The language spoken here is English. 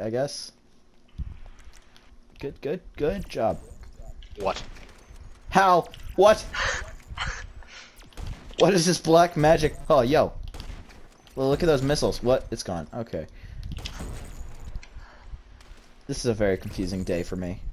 I guess. Good job. What? How? What? What is this black magic? Oh, yo. Well, look at those missiles. What? It's gone. Okay. This is a very confusing day for me.